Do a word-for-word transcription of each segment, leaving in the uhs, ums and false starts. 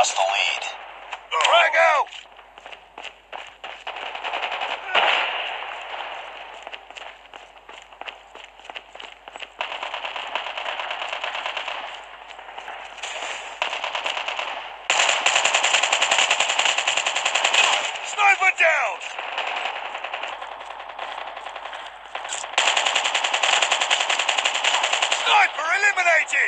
lost the lead. Frag out! Sniper down! Sniper eliminated!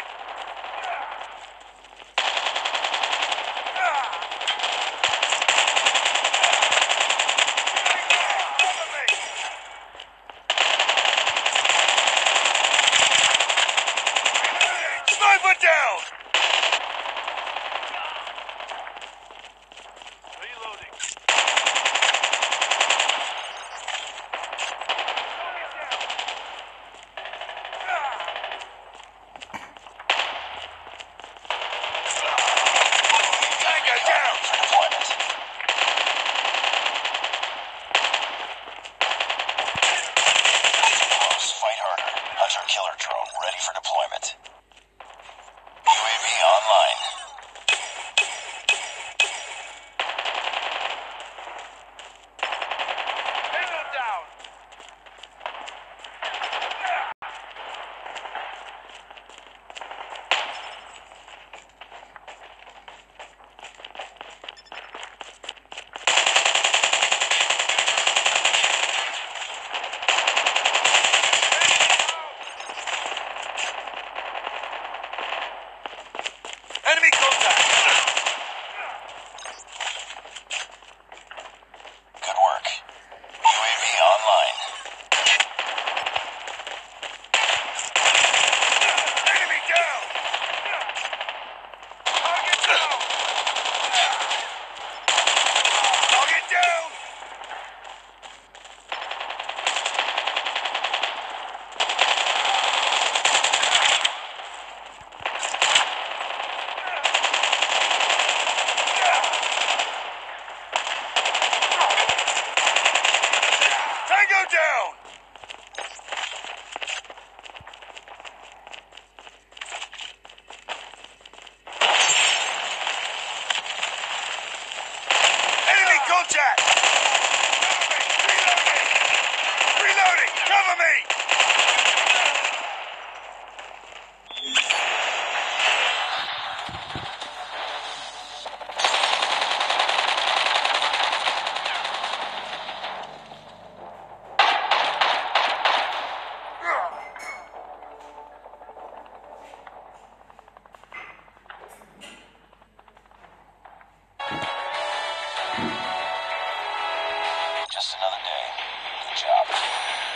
Sniper down! Reloading. Tango down! For deployment. Close. Fight harder. Hunter killer drone ready for deployment. U A V online. Payload down! Enemy contact! Good work. U A V online. Enemy down! Target down! Target down! Tango down! Enemy contact! Reloading! Reloading! Cover me! Just another day. Good job.